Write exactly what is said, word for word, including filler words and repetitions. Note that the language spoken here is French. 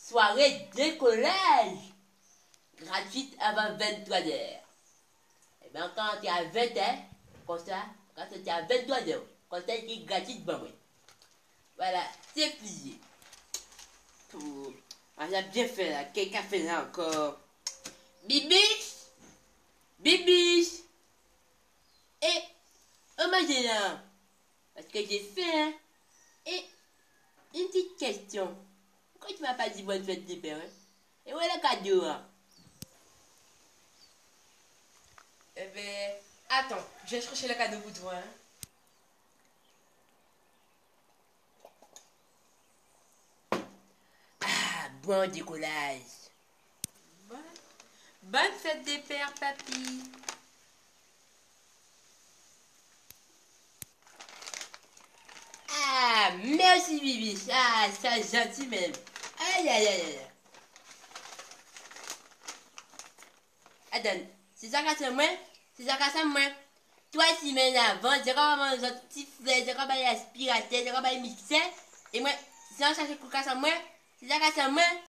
soirée décollage gratuite avant vingt-trois heures. Et bien quand tu es à vingt heures, comme ça, quand tu es à vingt-trois heures, comme ça, c'est gratuit, bon, oui. Voilà, c'est plié. Pour... Ah, j'ai bien fait là, quelqu'un fait là encore. Bibiche, Bibiche. Et, on mange là. Parce que j'ai fait, hein. Et, une petite question. Pourquoi tu m'as pas dit bonne fête des pères, hein? Et où est le cadeau, hein? Eh ben, attends, je vais chercher le cadeau pour toi, hein. Ah, bon décollage. Bonne, bonne fête des pères, papy. Ah, merci Bibi. Ah, ça gentil même. Aïe, aïe, aïe, aïe. Attends, c'est ça que c'est moi? C'est ça que c'est moi? Toi, si mais avant, j'ai comme un petit fleur, j'ai comme un aspirateur, j'ai comme un mixeur. Et moi, si on cherche le cas, c'est moi? C'est ça que c'est moi?